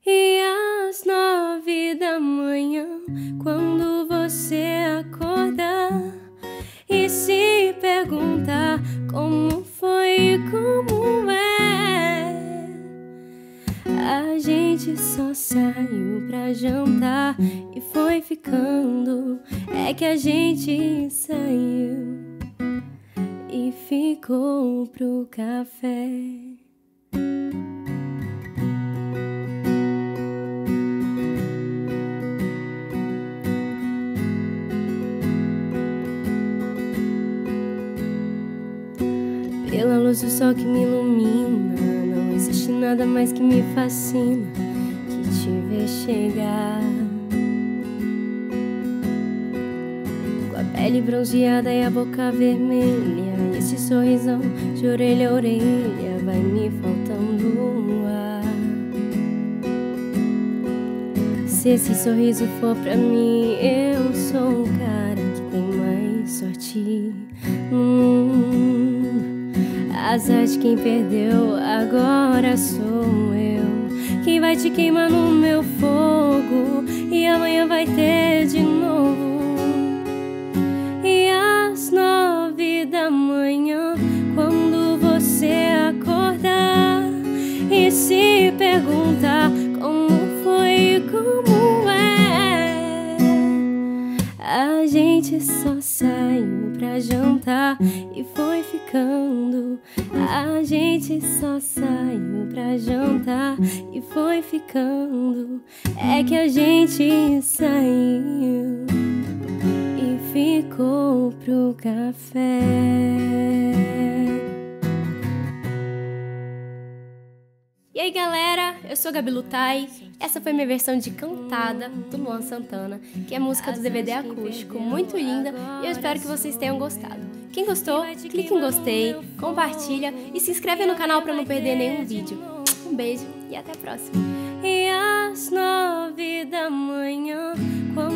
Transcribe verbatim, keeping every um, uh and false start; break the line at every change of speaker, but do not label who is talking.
E às nove da manhã, quando você acordar e se perguntar como foi e como é, a gente só saiu pra jantar e foi ficando. É que a gente saiu e ficou pro café. Pela luz do sol que me ilumina, não existe nada mais que me fascina que te ver chegar. Com a pele bronzeada e a boca vermelha, e esse sorrisão de orelha a orelha vai me faltando o ar. Se esse sorriso for pra mim, eu sou o cara que tem mais sorte no mundo. Azar de quem perdeu, agora sou eu quem vai te queimar no meu fogo, e amanhã vai ter de novo. E às nove da manhã, quando você acordar e se perguntar como foi e como é, a gente só saiu pra jantar e foi ficando. A gente só saiu pra jantar e foi ficando. É que a gente saiu e ficou pro café. E aí galera, eu sou Gabi Lutai. Essa foi minha versão de Cantada do Luan Santana, que é música do D V D acústico, muito linda, e eu espero que vocês tenham gostado. Quem gostou, clique em gostei, compartilha e se inscreve no canal para não perder nenhum vídeo. Um beijo e até a próxima. E às nove da manhã,